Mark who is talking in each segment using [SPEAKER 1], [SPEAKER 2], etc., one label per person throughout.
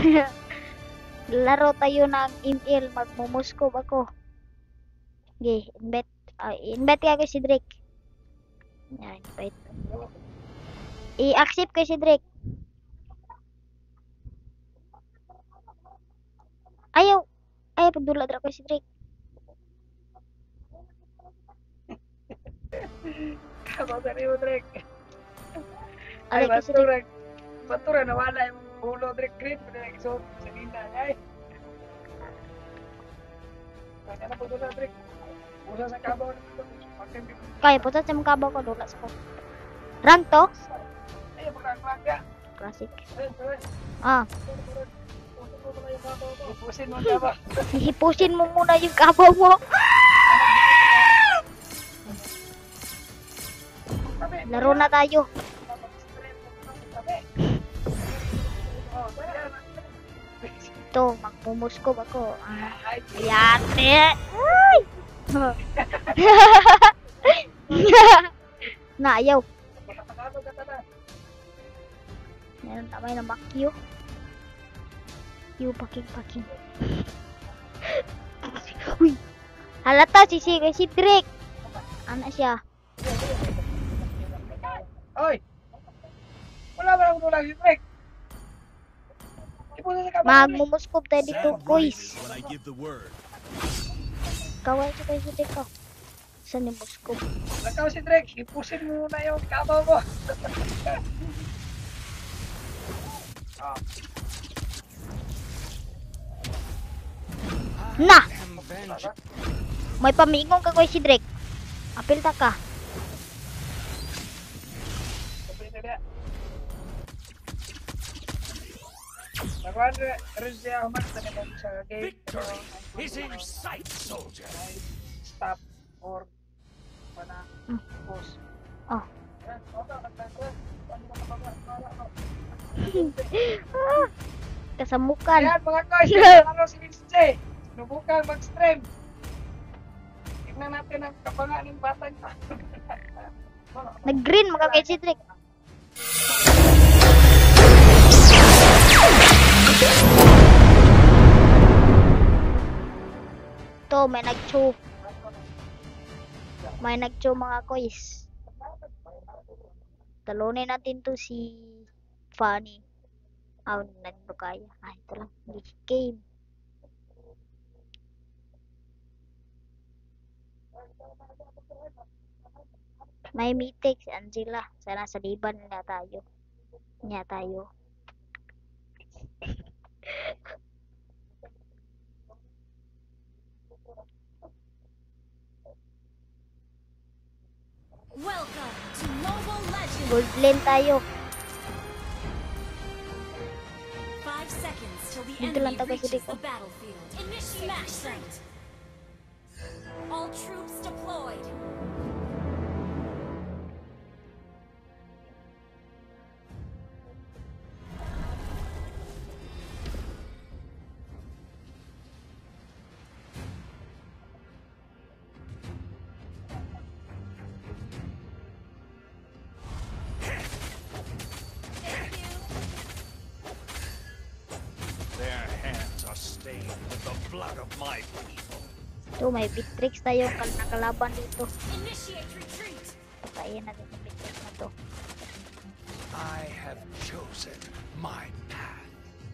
[SPEAKER 1] Laro tayo ng ML, magmo-Moskov ako. Okay, invite ka kay si Drake. Yan, invite. I-accept kay si Drake. Ayaw pagdula dra kay si Drake.
[SPEAKER 2] Kamu dari Drake.
[SPEAKER 1] Alay kay si Drake.
[SPEAKER 2] Batura nawala yung ulo Drake green pada iso sa nina ay. Kanya na pagdula Drake. Usa sa kabaw nito.
[SPEAKER 1] Kaya po sa kabaw ko dula sa ko. Rank to?
[SPEAKER 2] Ay, pagkaklag ya.
[SPEAKER 1] Classic.
[SPEAKER 2] Ah. Hipusin mo kabaw.
[SPEAKER 1] Hipusin mo muna yung kabaw mo. Laro na tayo. Ito, magmumuskov ako. Ayan, Ay! Na, ayaw. Meron tamay na makyo. Q, paking. Uy! Halata, si Drake. Ano siya?
[SPEAKER 2] Oy! Wala ba akong tulang si Drake?
[SPEAKER 1] Magmumuskov tayo dito, boys. Kaway ko kayo si Drake ko. Saan yung Moskov?
[SPEAKER 2] Lakaw si Drake, ipusin mo na yung kabaw mo.
[SPEAKER 1] Na! May pamingong ka ko si Drake. Apil ta ka.
[SPEAKER 3] Victory is in sight, soldier.
[SPEAKER 2] Stop or mana pause.
[SPEAKER 1] Oh. Kasamukan.
[SPEAKER 2] Ayan mga guys, ano si Vince J. Sinubukang mag-stream. Tignan natin ang kapangan ng batang.
[SPEAKER 1] Nag-green mga kay si Drake. To, may nag-chew. May nag-chew mga kois. Talunin natin to si Funny. Nagbagaya. Ito lang. Game. May meeting si Angela. Sana sa liban na tayo. Niya tayo.
[SPEAKER 4] Welcome to Mobile Legends.
[SPEAKER 1] Gold lane tayo.
[SPEAKER 4] 5 seconds till the
[SPEAKER 1] Dito lang
[SPEAKER 4] enemy
[SPEAKER 1] tayo
[SPEAKER 4] reaches
[SPEAKER 1] kasi
[SPEAKER 4] the battlefield. Initiate retreat. All troops deployed.
[SPEAKER 3] Their hands are stained with the blood of my people.
[SPEAKER 1] Ito, may Bitrix tayo nakalaban dito.
[SPEAKER 4] Initiate retreat.
[SPEAKER 1] Patayin natin yung Bitrix na to.
[SPEAKER 3] I have chosen my path.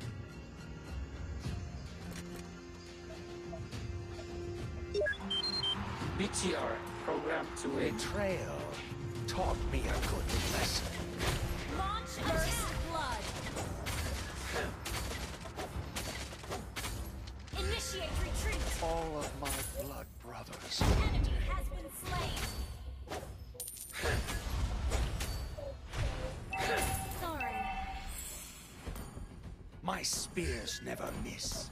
[SPEAKER 5] BTR programmed to a
[SPEAKER 3] Betrayal taught me a good lesson.
[SPEAKER 4] Launch attack blood. Initiate retreat.
[SPEAKER 3] All of my blood brothers.
[SPEAKER 4] Enemy has been slain. Sorry.
[SPEAKER 3] My spears never miss.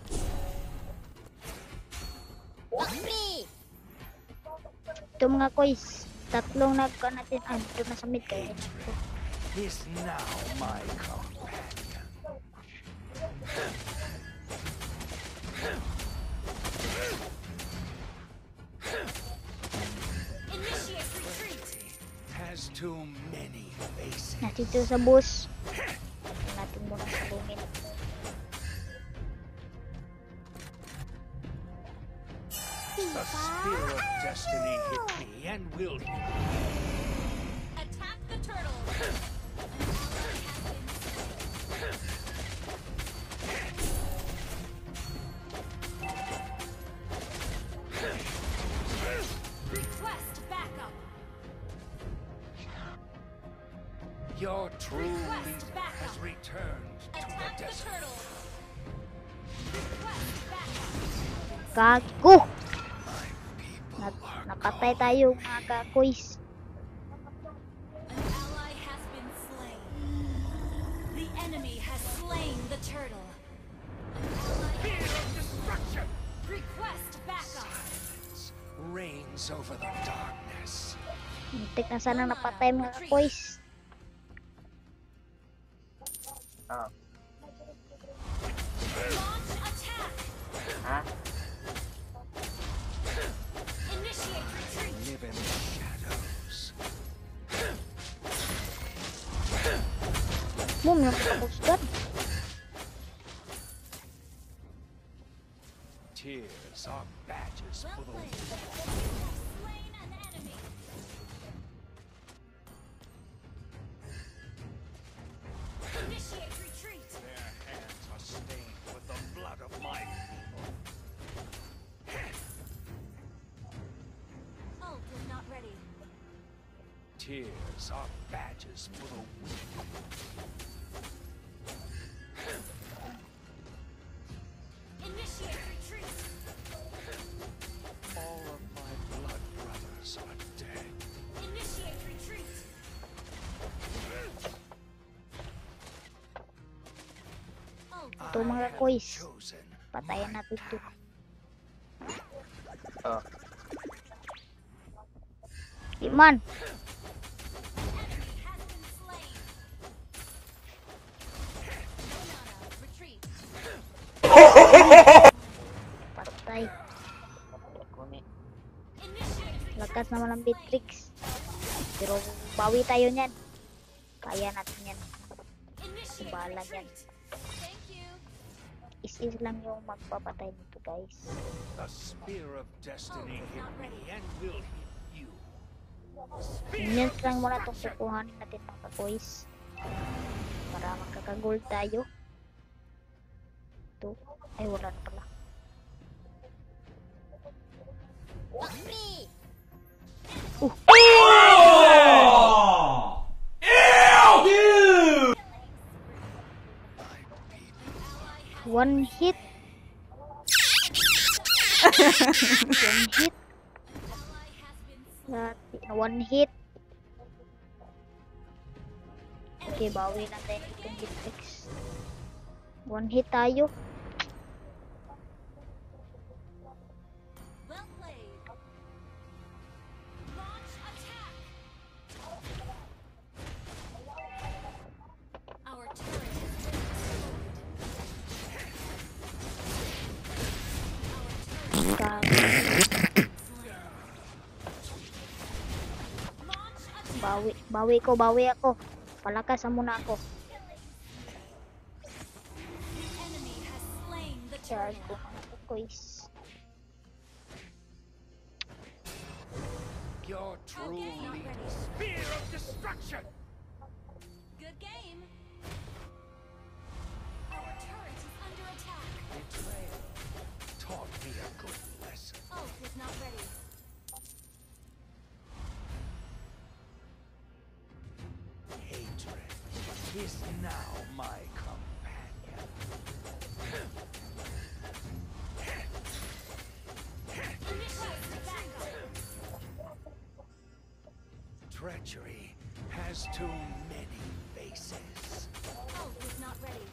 [SPEAKER 1] Ito mga kois. Tatlong nagka natin. Ito na sa mid kayo.
[SPEAKER 3] Is now my companion.
[SPEAKER 4] Initiate retreat.
[SPEAKER 3] Has too many faces.
[SPEAKER 1] Nandito sa bus. Natin muna sa lungin.
[SPEAKER 3] The spear of destiny hit me and will hit you.
[SPEAKER 4] Attack the turtle. An ally has been slain. Request backup.
[SPEAKER 3] Your true
[SPEAKER 4] Request
[SPEAKER 3] leader
[SPEAKER 4] backup.
[SPEAKER 3] has returned to the
[SPEAKER 4] Attack the
[SPEAKER 3] desert.
[SPEAKER 4] turtle. Request backup.
[SPEAKER 1] Gago!
[SPEAKER 3] My people are
[SPEAKER 1] Napatay
[SPEAKER 3] calling
[SPEAKER 1] tayo
[SPEAKER 3] me.
[SPEAKER 1] mga ka-quiz.
[SPEAKER 4] An ally has been slain. The enemy has slain the turtle. An ally
[SPEAKER 3] Spear of destruction
[SPEAKER 4] request backup.
[SPEAKER 3] reigns over the darkness.
[SPEAKER 1] Muntik na sana napatay mga ka-quiz.
[SPEAKER 4] Launch attack. Initiate retreat.
[SPEAKER 3] Live in the shadows.
[SPEAKER 1] Boom, yung kapusgan.
[SPEAKER 3] Tears are badges
[SPEAKER 4] Well
[SPEAKER 3] for the
[SPEAKER 4] played.
[SPEAKER 3] weak.
[SPEAKER 4] You have slain an enemy. Initiate retreat.
[SPEAKER 3] Their hands are stained with the blood of my people.
[SPEAKER 4] Ult is not ready.
[SPEAKER 3] Tears are badges for the weak.
[SPEAKER 4] Initiate retreat.
[SPEAKER 3] All of my blood brothers are dead.
[SPEAKER 4] Initiate retreat. Ult is
[SPEAKER 1] Ito mga
[SPEAKER 3] I
[SPEAKER 1] quiz.
[SPEAKER 3] have chosen
[SPEAKER 1] Patayan
[SPEAKER 3] my
[SPEAKER 1] natin to.
[SPEAKER 3] path.
[SPEAKER 1] Iman!
[SPEAKER 4] enemy has been slain. Banana, retreat.
[SPEAKER 1] Patay.
[SPEAKER 4] Initiate retreat.
[SPEAKER 1] Lakas naman ang Beatrix. Pero bawi tayo niyan. Kaya natin yan.
[SPEAKER 4] Initiate
[SPEAKER 1] Bahala yan.
[SPEAKER 4] retreat. Thank you.
[SPEAKER 1] Is lang yung magpapatay nito guys.
[SPEAKER 3] The spear of destiny
[SPEAKER 4] Oh,
[SPEAKER 3] hit
[SPEAKER 4] not
[SPEAKER 3] me
[SPEAKER 4] ready.
[SPEAKER 3] and will hit you.
[SPEAKER 1] Minions lang muna itong kukuhanin natin mga boys. Para magkakagold tayo. Ito. Ay wala na pala. One hit. One hit.
[SPEAKER 4] Ally has been
[SPEAKER 1] One hit. Okay, bawi lang tayo itong Beatrix. One hit tayo.
[SPEAKER 4] well played. Launch attack. Our turret has been destroyed. Our turret
[SPEAKER 1] Gago.
[SPEAKER 4] has been slain. Launch attack.
[SPEAKER 1] Bawi ako. Palakasan muna ako.
[SPEAKER 4] The enemy has slain the
[SPEAKER 1] Charge
[SPEAKER 4] turtle.
[SPEAKER 1] ko mga quiz.
[SPEAKER 3] Your true
[SPEAKER 4] Okay, not
[SPEAKER 3] leader.
[SPEAKER 4] ready.
[SPEAKER 3] Spear of destruction.
[SPEAKER 4] Good game. Our turret is under attack.
[SPEAKER 3] Betrayal taught me a good lesson.
[SPEAKER 4] Ult is not ready.
[SPEAKER 3] Hatred is now my companion.
[SPEAKER 4] Initiate backup.
[SPEAKER 3] Treachery has too many faces.
[SPEAKER 4] Ult is not ready.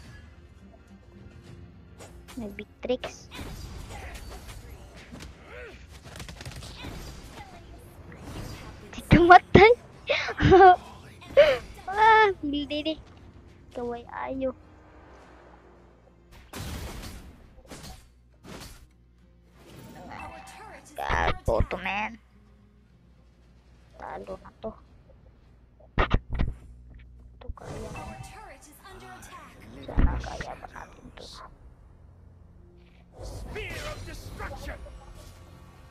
[SPEAKER 1] May Beatrix. Tumatay. Hindi. Kaway ayo.
[SPEAKER 4] Our turret is
[SPEAKER 1] Gago
[SPEAKER 4] under
[SPEAKER 1] to
[SPEAKER 4] attack.
[SPEAKER 1] man. Talo na to. Ito kaya.
[SPEAKER 4] Our turret is under attack.
[SPEAKER 1] Sana kaya pa natin to.
[SPEAKER 3] Spear of destruction.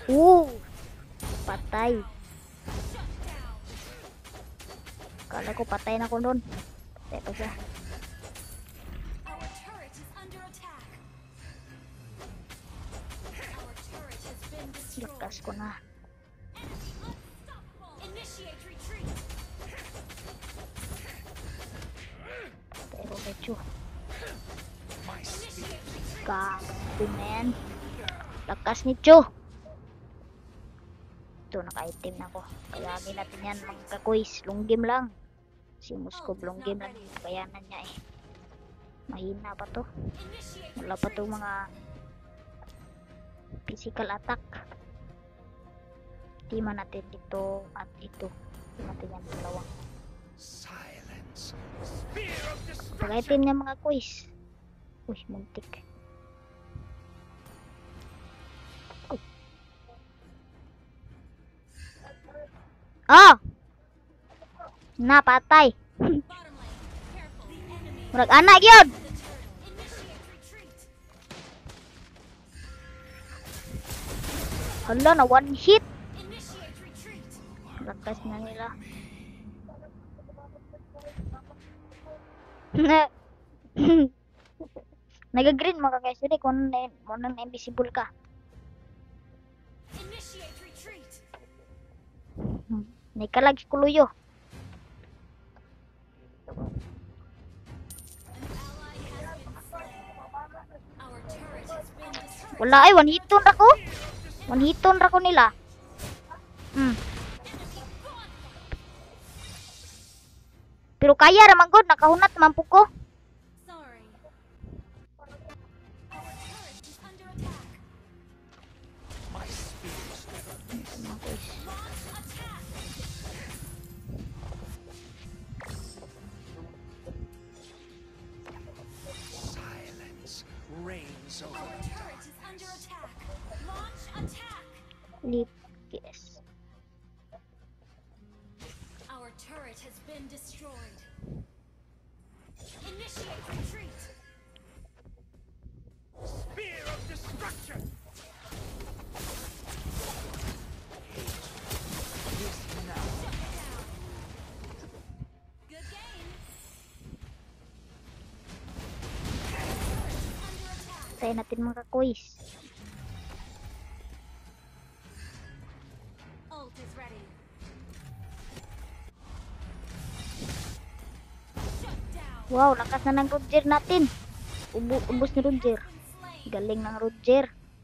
[SPEAKER 1] Patay. Kala ko patay na ko doon. Patay pa siya.
[SPEAKER 4] Our turret is under attack. Our turret has been destroyed.
[SPEAKER 1] Lakas ko na.
[SPEAKER 4] Enemy unstoppable. Initiate retreat.
[SPEAKER 1] Pero medyo
[SPEAKER 3] My speed.
[SPEAKER 1] grabe, man. Lakas ni Cho. Ito, naka-item na ako. Kayanin natin yan mga kakuis. Long game lang. Si Moskov long game lang. Kayanan niya eh. Mahina pa to.
[SPEAKER 4] Initiate
[SPEAKER 1] Wala pa to mga physical attack. Tima natin dito at ito. Tima natin yan dalawang.
[SPEAKER 3] Silence. Spear of destruction.
[SPEAKER 1] Pag-item niya mga kuis. Uy, muntik. Oh! Napatay.
[SPEAKER 4] bottom lane. Careful. The enemy
[SPEAKER 1] Murag anak yun.
[SPEAKER 4] the turtle. Initiate retreat.
[SPEAKER 1] Hala, na one hit.
[SPEAKER 4] Initiate retreat.
[SPEAKER 1] Lakas na nila. Nag-green mga guys. Hindi, kung nang invisible ka.
[SPEAKER 4] Initiate retreat.
[SPEAKER 1] Naikalag si Kuluyo.
[SPEAKER 4] An ally has been slain. Our turret has been destroyed.
[SPEAKER 1] Wala ay, one hiton ra ko. One hiton ra ko nila. Pero kaya raman god, nakahunat man po ko.
[SPEAKER 4] Sorry. Our turret is under attack.
[SPEAKER 3] My speed is never missed.
[SPEAKER 4] Launch attack.
[SPEAKER 3] Silence reigns over
[SPEAKER 4] Our turret is under attack. Launch attack.
[SPEAKER 1] Yes.
[SPEAKER 4] Our turret has been destroyed. Initiate retreat.
[SPEAKER 3] spear of destruction. Is now.
[SPEAKER 4] Good game. Turret is under attack.
[SPEAKER 1] Tayo natin mga kuis.
[SPEAKER 4] Ult is ready. Shut down.
[SPEAKER 1] Wow, lakas na ng Roger natin. Ubus ni Roger.
[SPEAKER 4] Been slain.
[SPEAKER 1] Galing ng Roger.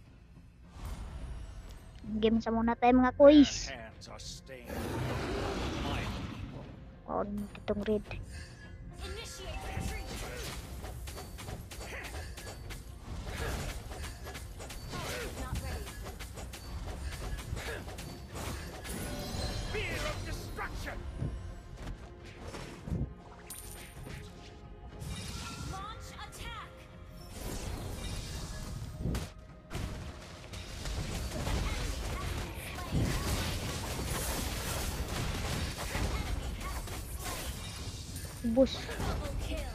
[SPEAKER 1] Game sa muna tayo mga kuis.
[SPEAKER 3] Their hands are stained with my people.
[SPEAKER 1] Oh, itong red.
[SPEAKER 4] Initiate retreat. Ult is not ready.
[SPEAKER 3] Spear of destruction.
[SPEAKER 4] Launch attack.
[SPEAKER 1] Ubus.
[SPEAKER 4] Double kill.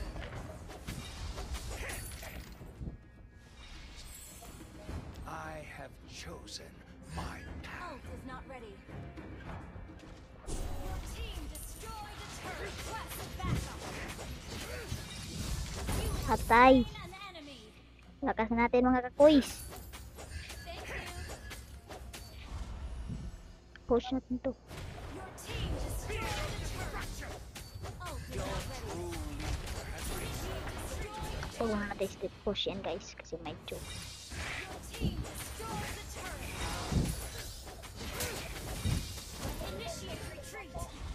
[SPEAKER 3] I have chosen my path.
[SPEAKER 4] Ult is not ready. Your team destroyed the turret. Request backup. You have
[SPEAKER 1] Patay.
[SPEAKER 4] slain an enemy.
[SPEAKER 1] Lakas na natin mga kakuis.
[SPEAKER 4] Thank you.
[SPEAKER 1] Push natin to.
[SPEAKER 4] Your team destroyed the turret. Ult is not ready.
[SPEAKER 1] Huwag muna natin step push yan guys. Kasi may joke.
[SPEAKER 4] Your team destroyed the turret. Initiate retreat.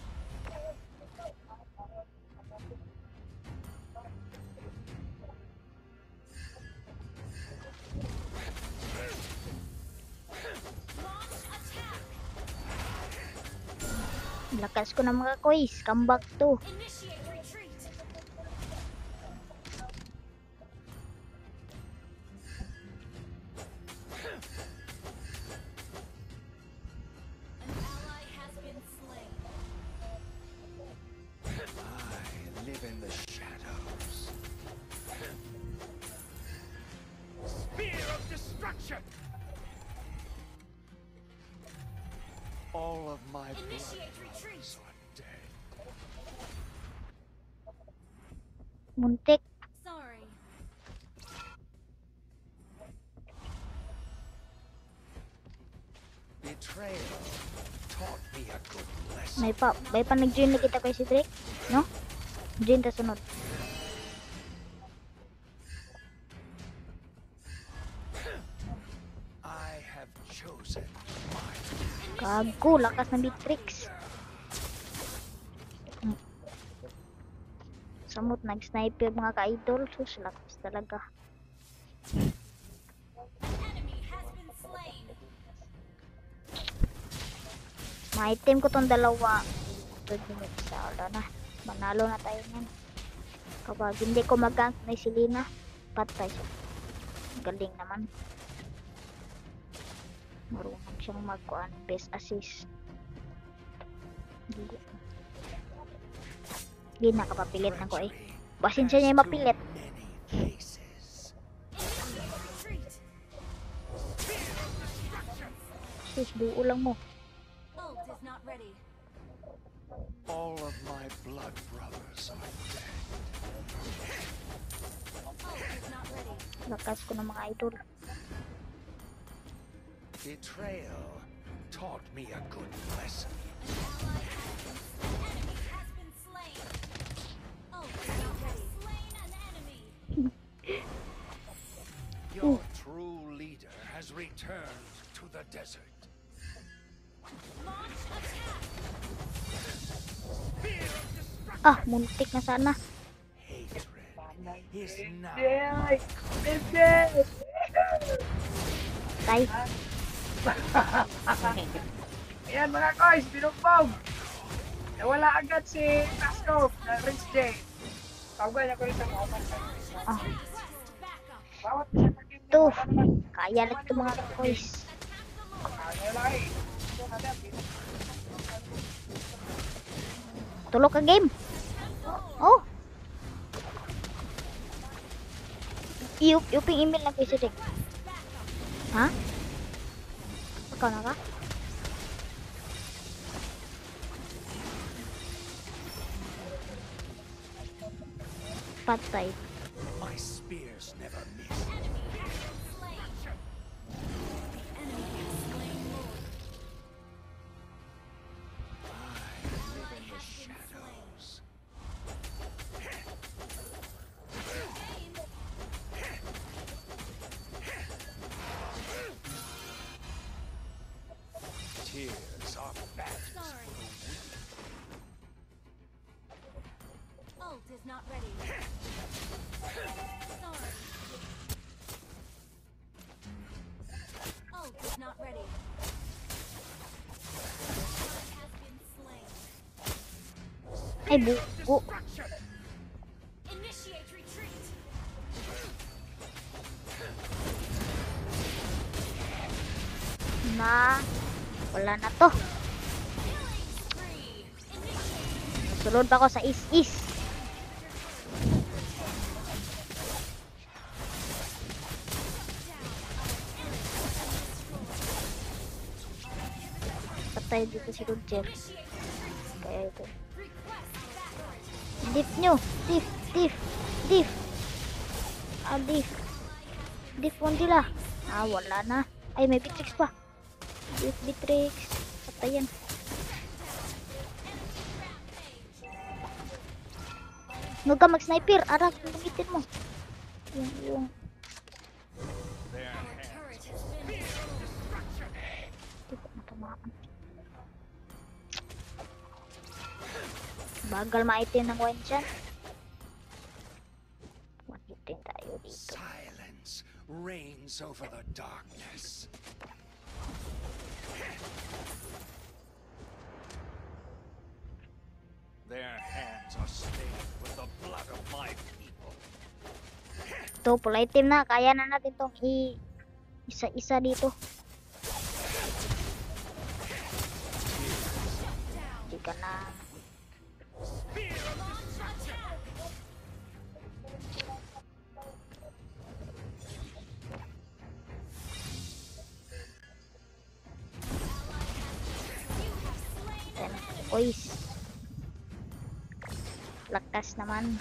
[SPEAKER 4] Launch attack.
[SPEAKER 1] Lakas ko na mga kuis. Come back to.
[SPEAKER 4] Initiate retreat. An ally has been slain.
[SPEAKER 3] I live in the shadows. Spear of destruction. of my blood
[SPEAKER 4] Initiate retreat.
[SPEAKER 3] brothers are dead.
[SPEAKER 1] Muntik.
[SPEAKER 4] Sorry.
[SPEAKER 3] Betrayal taught me a good lesson.
[SPEAKER 1] May pa nag-join na kita kay si Drake, no? Join ta sunod.
[SPEAKER 3] I have chosen my
[SPEAKER 1] Gago, lakas ng Beatrix. Samot nag-sniper mga ka-idol. Sus, lakas talaga.
[SPEAKER 4] An enemy has been slain.
[SPEAKER 1] Ma-item ko tong dalawa. 2 minutes na. Wala na. Manalo na tayo yan. Kapag hindi ko mag-gank na si Lina, patay siya. Galing naman. Marunong siyang mag-kuan. Best assist. Hindi nakapapilit na ko eh. Basin siya niya yung mapilit.
[SPEAKER 3] many faces.
[SPEAKER 4] Initiate retreat.
[SPEAKER 1] Sus, buo lang mo.
[SPEAKER 4] Ult is not ready.
[SPEAKER 3] All of my blood brothers are dead.
[SPEAKER 4] Ult is not ready.
[SPEAKER 1] Lakas ko ng mga idol.
[SPEAKER 3] Betrayal taught me a good lesson.
[SPEAKER 4] An enemy has been slain. Ult is not ready. Slain an enemy.
[SPEAKER 3] Your true leader has returned to the desert.
[SPEAKER 4] Launch attack.
[SPEAKER 1] Ah, muntik na sana.
[SPEAKER 3] Hatred is now
[SPEAKER 2] Yay! Bebe!
[SPEAKER 1] Tay.
[SPEAKER 2] Ayan mga guys, binugbog! Nawala agad si Moskov na renz. Tawagay ako rin sa mga
[SPEAKER 1] Ah,
[SPEAKER 4] Request backup.
[SPEAKER 2] bawat isa naging
[SPEAKER 1] to. Kaya lang ito mga boys.
[SPEAKER 2] kaya lang eh. Ito na lang,
[SPEAKER 1] Tulog ka game. Oh. Yung email lang kayo si Dick. Ha? Ikaw na ka? Patay.
[SPEAKER 3] my spears never miss.
[SPEAKER 4] Enemy has been slain. The enemy has slain Lord.
[SPEAKER 3] I live in the shadows. Tears are badges for
[SPEAKER 4] Sorry.
[SPEAKER 3] the weak.
[SPEAKER 4] Ult is not ready. Sorry. Ult is not ready. Ally has been slain.
[SPEAKER 1] Ay, buko.
[SPEAKER 4] Initiate retreat.
[SPEAKER 1] Na. Wala na to.
[SPEAKER 4] Killing spree. Initiate.
[SPEAKER 1] Sunod ako sa is-is. Patay dito si Roger. Kaya ito.
[SPEAKER 4] Request backup.
[SPEAKER 1] Diff nyo. Diff. Ah, diff. Diff mo sila. Ah, wala na. Ay, may Beatrix pa. Diff Beatrix. Patay yan. Huwag ka mag-sniper. Arak, lumitin mo. Yung.
[SPEAKER 3] Their
[SPEAKER 4] Our
[SPEAKER 3] hands
[SPEAKER 4] turret has been destroyed.
[SPEAKER 1] Di ko matamaan. Bagal maitin ng wine dyan. Makitin tayo dito.
[SPEAKER 3] silence reigns over the darkness. Their hands are stained with the blood of my people.
[SPEAKER 1] Ito, full item na. Kaya na natin tong isa-isa dito. Hindi ka na.
[SPEAKER 4] Launch attack. You have
[SPEAKER 1] kois. Lakas naman.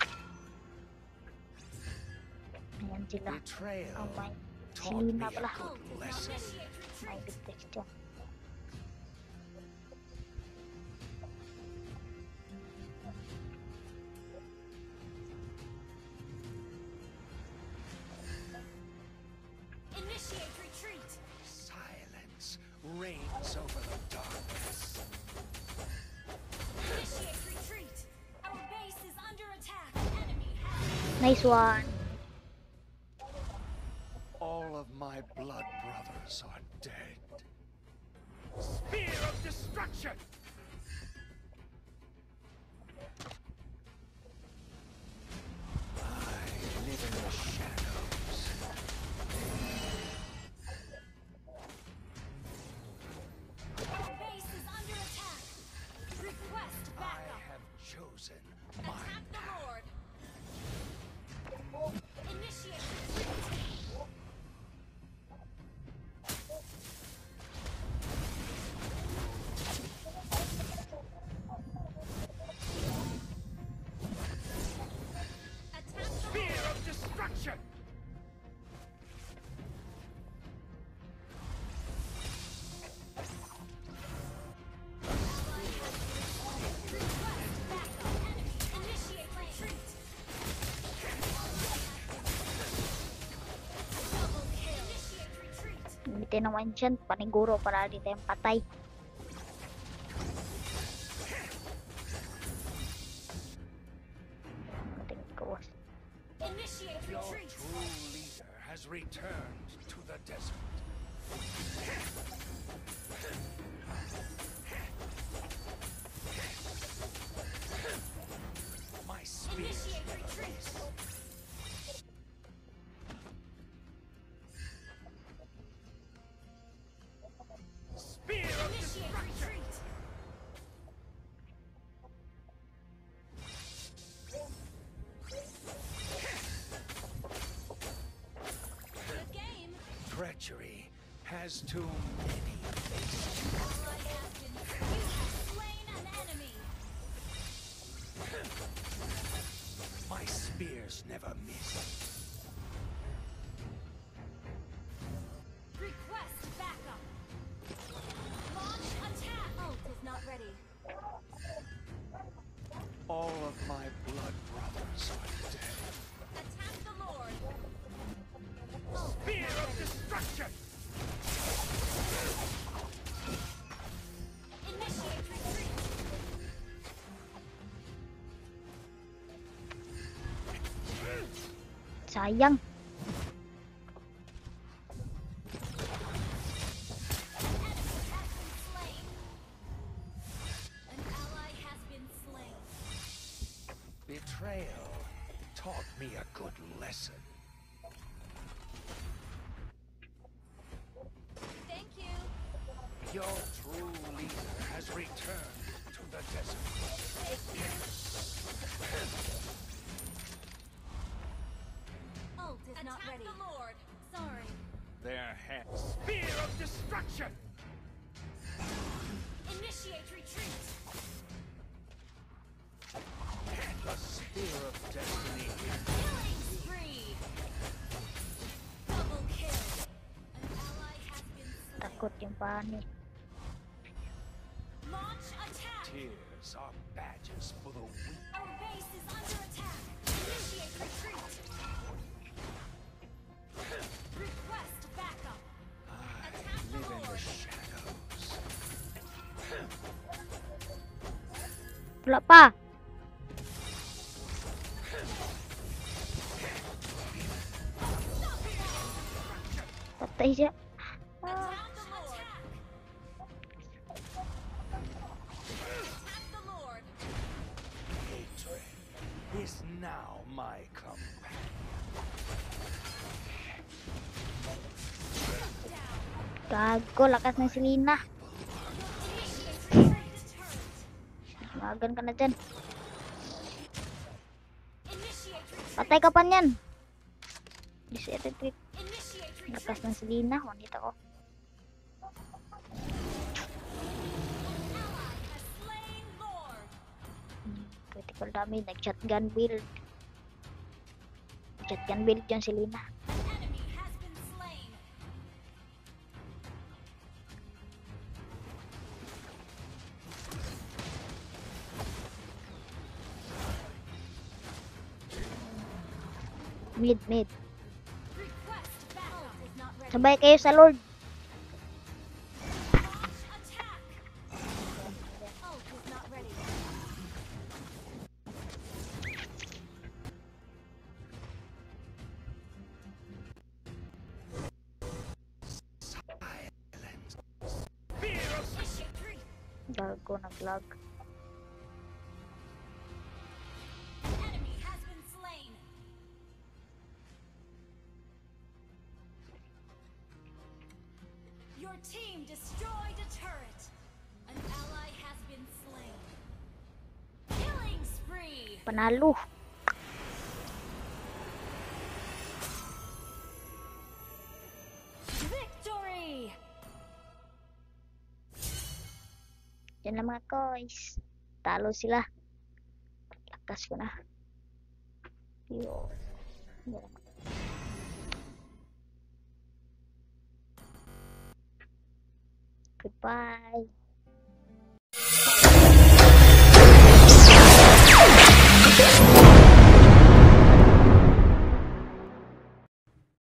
[SPEAKER 1] Ayan sila.
[SPEAKER 3] Betrayal
[SPEAKER 1] Oh my.
[SPEAKER 3] taught me
[SPEAKER 1] Selena
[SPEAKER 3] a
[SPEAKER 1] pala.
[SPEAKER 3] good lesson.
[SPEAKER 1] May big text dyan.
[SPEAKER 4] Initiate retreat.
[SPEAKER 3] Silence reigns over the darkness.
[SPEAKER 4] Initiate retreat. Our base is under attack. Enemy has
[SPEAKER 1] Nice one.
[SPEAKER 3] All of my blood brothers are dead. Spear of destruction! I live in the shadows.
[SPEAKER 4] Our base is under attack. Request
[SPEAKER 3] I
[SPEAKER 4] backup.
[SPEAKER 3] have chosen my
[SPEAKER 4] Attack the
[SPEAKER 3] path.
[SPEAKER 4] Lord. Initiate retreat. Attack the
[SPEAKER 3] Spear of destruction!
[SPEAKER 4] Initiate retreat. Double kill. Initiate retreat.
[SPEAKER 1] Gamitin naman dyan. Paniguro para di tayong patay. Mating kawas.
[SPEAKER 4] Initiate
[SPEAKER 3] Your
[SPEAKER 4] retreat.
[SPEAKER 3] true leader has returned to the desert. My spear
[SPEAKER 4] Initiate
[SPEAKER 3] never
[SPEAKER 4] retreat.
[SPEAKER 3] miss. Spear of
[SPEAKER 4] Initiate
[SPEAKER 3] destruction!
[SPEAKER 4] retreat. Good game.
[SPEAKER 3] Treachery has too many faces.
[SPEAKER 4] Ally has been. You have slain an enemy.
[SPEAKER 3] My spears never miss.
[SPEAKER 4] Request backup. Launch attack. Ult is not ready.
[SPEAKER 3] All of my blood brothers are dead.
[SPEAKER 4] Attack the Lord.
[SPEAKER 3] Spear of destruction!
[SPEAKER 4] Initiate retreat.
[SPEAKER 1] Sayang.
[SPEAKER 4] Enemy has been slain. An ally has been slain.
[SPEAKER 3] Betrayal taught me a good lesson.
[SPEAKER 4] Thank you.
[SPEAKER 3] Your true leader has returned to the desert.
[SPEAKER 4] Ult is not ready. Attack the Lord. Sorry.
[SPEAKER 3] Their hands. Spear of destruction!
[SPEAKER 4] Initiate retreat.
[SPEAKER 3] The spear of destiny.
[SPEAKER 4] Killing spree. Double kill. An ally has been slain.
[SPEAKER 1] Takot yung pani.
[SPEAKER 4] Launch attack.
[SPEAKER 3] Tears are badges for the weak.
[SPEAKER 4] Our base is under attack. Initiate retreat. Request backup.
[SPEAKER 3] I
[SPEAKER 4] Attack the
[SPEAKER 3] live in the
[SPEAKER 4] Lord.
[SPEAKER 3] shadows.
[SPEAKER 1] Wala pa. Patay siya.
[SPEAKER 4] Attack the Lord. Attack the Lord.
[SPEAKER 3] Hatred is now my companion.
[SPEAKER 4] Down.
[SPEAKER 1] Gago, lakas ng Selena.
[SPEAKER 4] Initiate retreat.
[SPEAKER 1] Magan ka na dyan.
[SPEAKER 4] Initiate retreat.
[SPEAKER 1] Patay ka pa niyan. Retreat.
[SPEAKER 4] Initiate
[SPEAKER 1] Lakas
[SPEAKER 4] retreat.
[SPEAKER 1] ng Selena. Wanita ko.
[SPEAKER 4] Ally has slain
[SPEAKER 1] Critical damage, nag-shotgun build. Shotgun build dyan si Lina.
[SPEAKER 4] An enemy has been slain.
[SPEAKER 1] Mid.
[SPEAKER 4] Request backup is not ready.
[SPEAKER 1] Sabay kayo sa Lord.
[SPEAKER 4] Launch attack. Ult is not ready. Retreat.
[SPEAKER 1] Gago, nag-lag.
[SPEAKER 4] Enemy has been slain. Your team destroyed a turret. An ally has been slain. Killing spree.
[SPEAKER 1] Panalo.
[SPEAKER 4] Victory.
[SPEAKER 1] Yan lang mga guys. Talo sila. Lakas ko na. Yo. Goodbye.